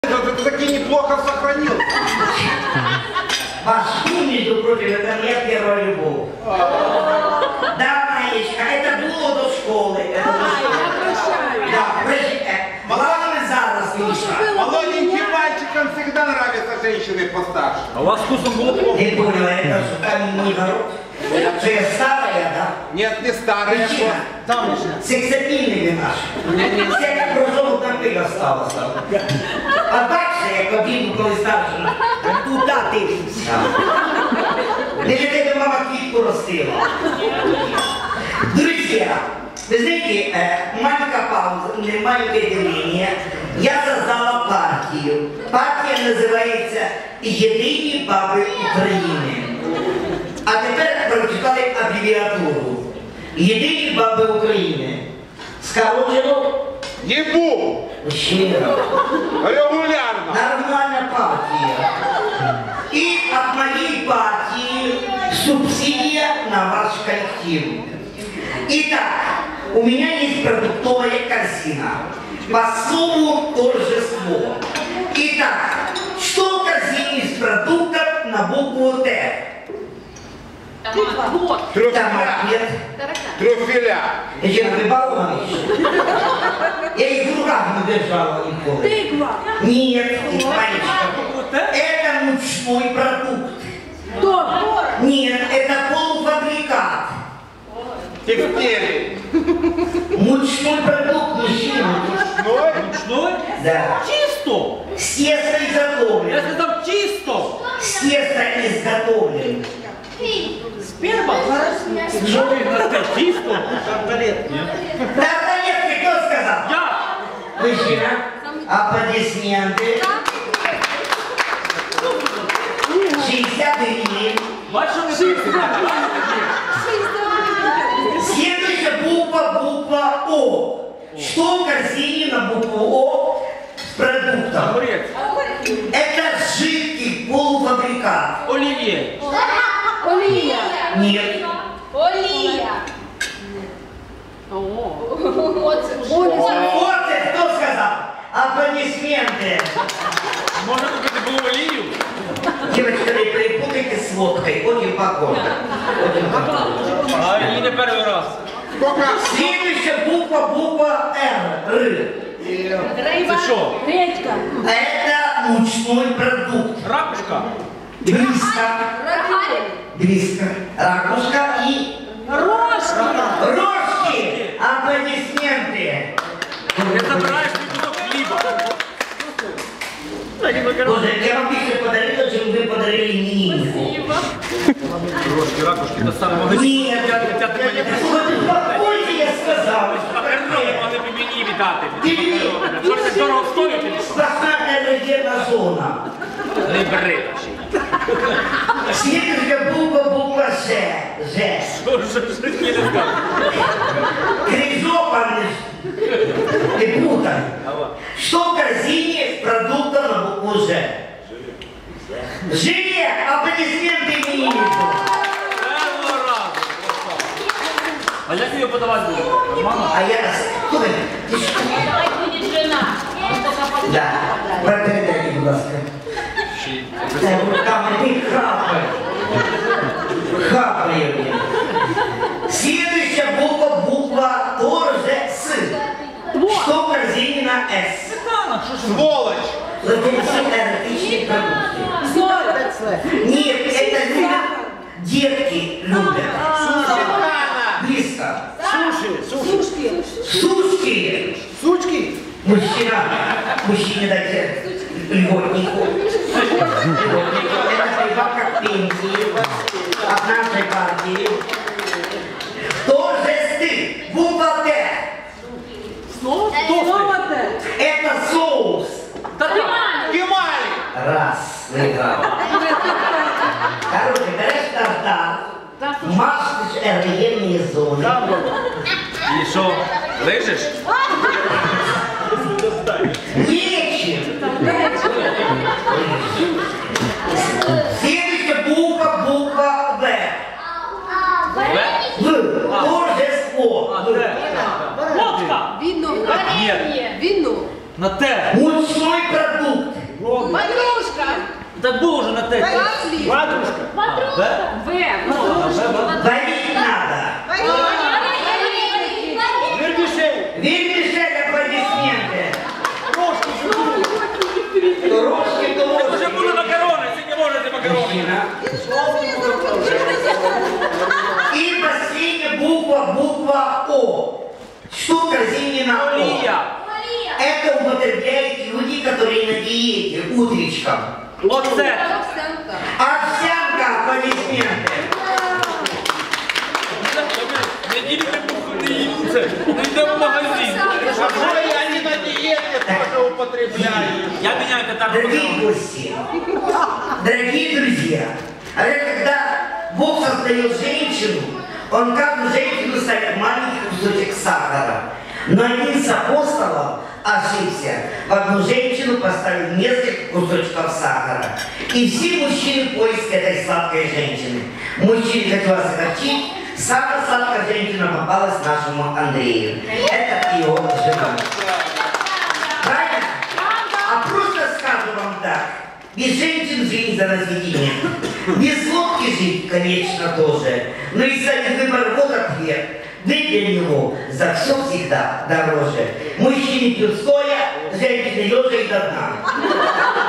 Ты таки неплохо сохранил. Ваш ум, между прочим, это моя первая любовь. Да, Маечка, это было до школы. Да, главное зараз, Миша. Молоденьким мальчикам всегда нравятся женщины постарше. А у вас вкусом было плохо? Ты поняла, это же каменный город. Что я старая, да? Нет, не старая. Причина. Сексапильными наши. Всякий кружок на пыль осталось. А дальше, я побегу, коли старше, туда ты взял. Для тебя мама квитку растила. Друзья, вы знаете, маленькая пауза, маленькое деление. Я создала партию. Партия называется «Єдині баби України». А тепер прочитали абревіатуру. «Єдині баби України». Скорочено? Ебу! Щиро. Регулярно. Нормальная партия. И от моей партии субсидия на ваш коллектив. Итак, у меня есть продуктовая корзина. По слову торжество. Итак, что в корзине из продуктов на букву Т? Томат. Трюфеля. Я чем прибавила еще? Я их в руках не держала никогда. Тыква. Нет, Маричка, это мучной продукт. Торт. Нет, это полуфабрикат. Тефтели. Мучной продукт, мужчина. Ной? Ручной? Да. Чисто! С теста Я изготовлен. сказал чисто! С теста изготовлен. Сперма. Что ты на Т чисто? Шарлотт, нет? Тарталетки кто сказал? Я! Мужчина. Аплодисменты. 60 гривен. Бачишь, что мы Следующая буква О. Что в корзине на букву О с продуктом? Огурец. Это жидкий полуфабрикат. Оливье. Олия. Нет. Олія. Вот кто сказал? Аплодисменты. Можно купить было олию? Девочка, не перепутайте с водкой. Очень похоже. Очень похоже. А и не первый раз. Сколько? Следующая буква Р. Это что? Редька. Это мучной продукт. Ракушка? Близко. Близко. Ракушка и Рожки. рожки. Аплодисменты. Ты забираешь мне кусок хлеба. Боже, я вам больше подарила, чем вы подарили имениннику. Рожки, ракушки, это самое магазин. Нет, успокойте, я сказал. Макарони могли б мені віддати. Що ж це дорого стоїть? Сплошная эрогенная зона. Не бери. Следующая буква Ж. Ж. Що ж не скажу? Крижопан. Ты путай. Что в корзине с продуктом на букву Ж? Жене, аплодисменты имениннику. А як її подавати буду? Мама? А я... Куда? Ты что? Давай будет жена. Да. Передайте, будь ласка. Там не хапай. Хапай. Следующая буква тоже С. Что в корзине на С? Сволочь. Латинские продукты. Нет, это любят, детки любят. Близко. Сушки. Сушки. Сучки. Мужчине дайте льготнику. Это прибавка к пенсии от нашей партии. Тоже стыд. Буква Т. Снова Т. Это соус. Кемали. Раз, выиграл. Короче, берешь тартар, мажешь эрогенные зоны. І що, лежиш? Нечем. Следующая буква В. Торжество. Водка! Вино. Нет. Вино. На Т. Мучной продукт. Так було вже на те. Ватрушка. Ватрушка. Варить надо. Вермишель. Вермишель, аплодисменты. Рожки. Рожки, то Вже ложки. були макарони, скільки можете макарони. Мужчина. И последняя буква О. Что в корзине на О? Олія. Это употребляют люди, которые на диете, утречком. Оце. Овсянка, аплодисменты. Неділі не їм це. Не йдемо в магазин. А что они на диете тоже употребляют? Я міняю татарну Дорогие макарони. гости, дорогие друзья, когда Бог создает женщину, Он каждую женщину ставит маленький кусочек сахара. Но один из апостолов ошибся. В одну женщину поставил несколько кусочков сахара. И все мужчины в поиске этой сладкой женщины. Мужчины, хочу вас огорчить, самая сладкая женщина попалась нашему Андрею. Это его жена. Правильно? А просто скажу вам так. Без женщин жизнь за разведение. Без лодки жить, конечно, тоже. Но и ставить выбор вот ответ. Вы для него за все всегда дороже. Мужчины пьют стоя, женщины лежа и до дна.